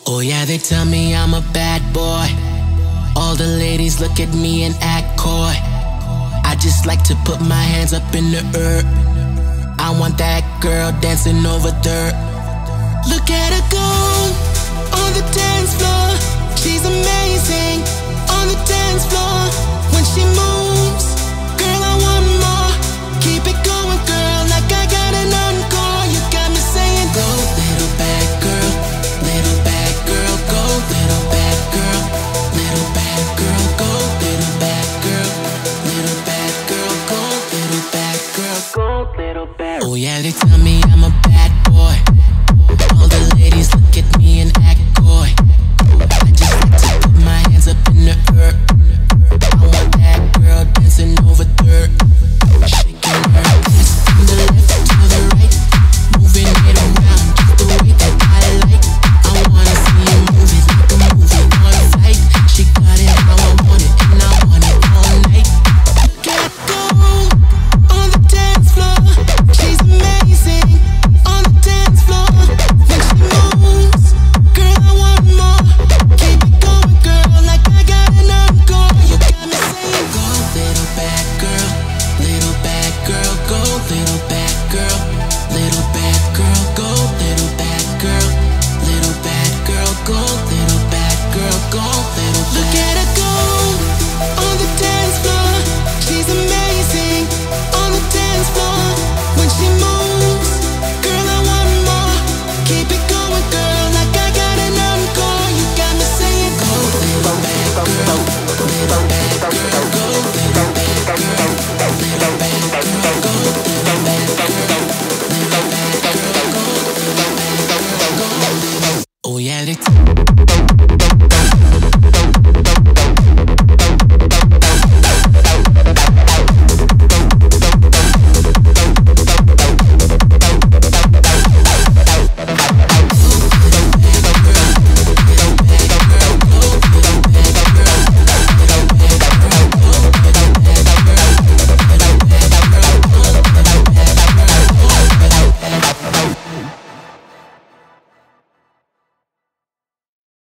Oh yeah, they tell me I'm a bad boy. All the ladies look at me and act coy. I just like to put my hands up in the air. I want that girl dancing over dirt. Look at her go on the dance floor. She's amazing on the dance floor. When she moves, girl, I want more. Keep it going, girl, like I got an encore. You got me saying, go little bad girl, little bad girl, go little bad girl, little bad girl, go little bad girl, little bad girl, go little bad girl, go little bad. Oh yeah, they tell me I'm a bad boy. All the ladies look at me and act coy. I just like to put my hands up in the air. I want that girl dancing over dirt. Shaking her ass from the left to the right, moving it around just the way that I like. I wanna see you move it like a movie on sight. She got it how I want it, and I want it all night. Look at her go on the dance floor. She's amazing on the dance floor. When she moves, girl, I want more. Keep it going, girl, like I got an encore. You got me saying, go little bad girl, little bad girl, go little bad girl, little bad girl, go little bad girl, little bad girl, go little bad girl, go little bad. Look at her go on the dance floor. She's amazing on the dance floor. When she moves, girl, I want more. Keep it going, girl, like I got an encore. You got me saying, go little bad girl, little bad girl, go little bad girl, little bad girl, go little bad girl, little bad girl, go little bad girl, go. Oh yeah, they